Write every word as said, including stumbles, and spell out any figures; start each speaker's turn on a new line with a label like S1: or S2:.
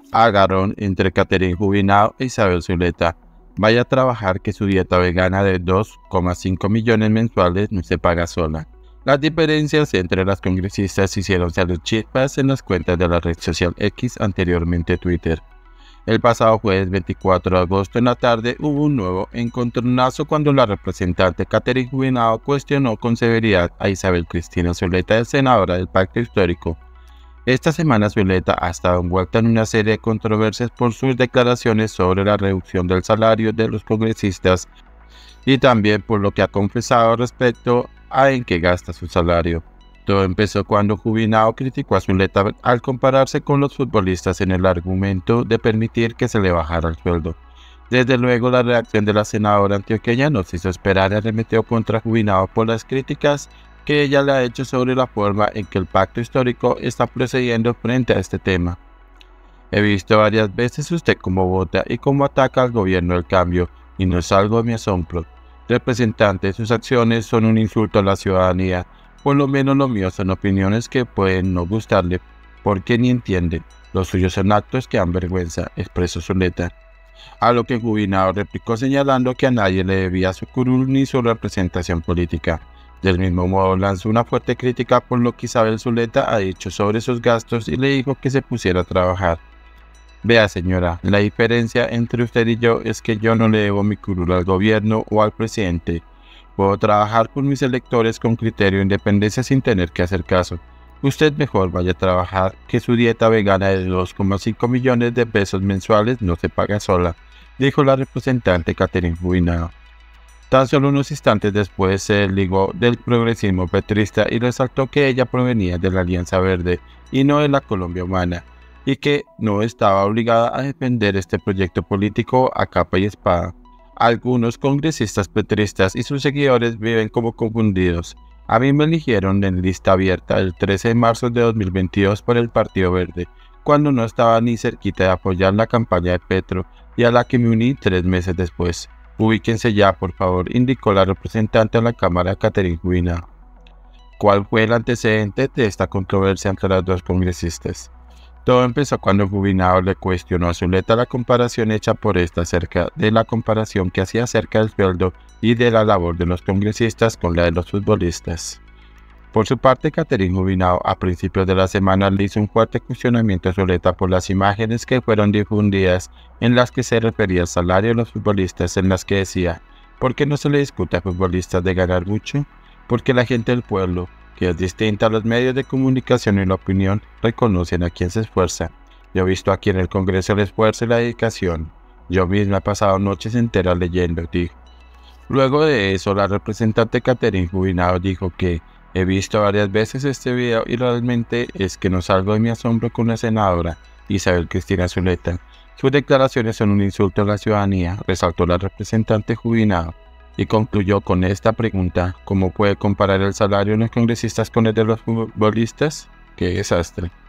S1: Agarrón entre Catherine Jubinao e Isabel Zuleta. Vaya a trabajar que su dieta vegana de dos coma cinco millones mensuales no se paga sola. Las diferencias entre las congresistas hicieron salir chispas en las cuentas de la red social X, anteriormente Twitter. El pasado jueves veinticuatro de agosto en la tarde hubo un nuevo encontronazo cuando la representante Catherine Jubinao cuestionó con severidad a Isabel Cristina Zuleta, senadora del Pacto Histórico. Esta semana Zuleta ha estado envuelta en una serie de controversias por sus declaraciones sobre la reducción del salario de los congresistas y también por lo que ha confesado respecto a en qué gasta su salario. Todo empezó cuando Jubinao criticó a Zuleta al compararse con los futbolistas en el argumento de permitir que se le bajara el sueldo. Desde luego, la reacción de la senadora antioqueña no se hizo esperar y arremetió contra Jubinao por las críticas que ella le ha hecho sobre la forma en que el pacto histórico está procediendo frente a este tema. He visto varias veces usted cómo vota y cómo ataca al gobierno del cambio, y no es algo de mi asombro. Representante, sus acciones son un insulto a la ciudadanía. Por lo menos lo mío son opiniones que pueden no gustarle, porque ni entienden. Los suyos son actos que dan vergüenza, expresó Zuleta. A lo que Jubinao replicó señalando que a nadie le debía su curul ni su representación política. Del mismo modo lanzó una fuerte crítica por lo que Isabel Zuleta ha dicho sobre sus gastos y le dijo que se pusiera a trabajar. Vea, señora, la diferencia entre usted y yo es que yo no le debo mi curul al gobierno o al presidente. Puedo trabajar con mis electores con criterio de independencia sin tener que hacer caso. Usted mejor vaya a trabajar, que su dieta vegana de dos coma cinco millones de pesos mensuales no se paga sola, dijo la representante Catherine Jubinao. Tan solo unos instantes después se desligó del progresismo petrista y resaltó que ella provenía de la Alianza Verde y no de la Colombia Humana, y que no estaba obligada a defender este proyecto político a capa y espada. Algunos congresistas petristas y sus seguidores viven como confundidos. A mí me eligieron en lista abierta el trece de marzo de dos mil veintidós por el Partido Verde, cuando no estaba ni cerquita de apoyar la campaña de Petro y a la que me uní tres meses después. Ubíquense ya, por favor, indicó la representante a la Cámara, Catherine Jubinao. ¿Cuál fue el antecedente de esta controversia entre las dos congresistas? Todo empezó cuando Jubinao le cuestionó a Zuleta la comparación hecha por esta acerca de la comparación que hacía acerca del sueldo y de la labor de los congresistas con la de los futbolistas. Por su parte, Catherine Jubinao a principios de la semana le hizo un fuerte cuestionamiento a Zuleta por las imágenes que fueron difundidas en las que se refería al salario de los futbolistas, en las que decía: ¿por qué no se le discute a futbolistas de ganar mucho? Porque la gente del pueblo, que es distinta a los medios de comunicación y la opinión, reconocen a quien se esfuerza. Yo he visto aquí en el Congreso el esfuerzo y la dedicación. Yo misma he pasado noches enteras leyendo, dijo. Luego de eso, la representante Catherine Jubinao dijo que he visto varias veces este video y realmente es que no salgo de mi asombro con la senadora Isabel Cristina Zuleta. Sus declaraciones son un insulto a la ciudadanía, resaltó la representante Jubinao, y concluyó con esta pregunta: ¿cómo puede comparar el salario de los congresistas con el de los futbolistas? ¡Qué desastre!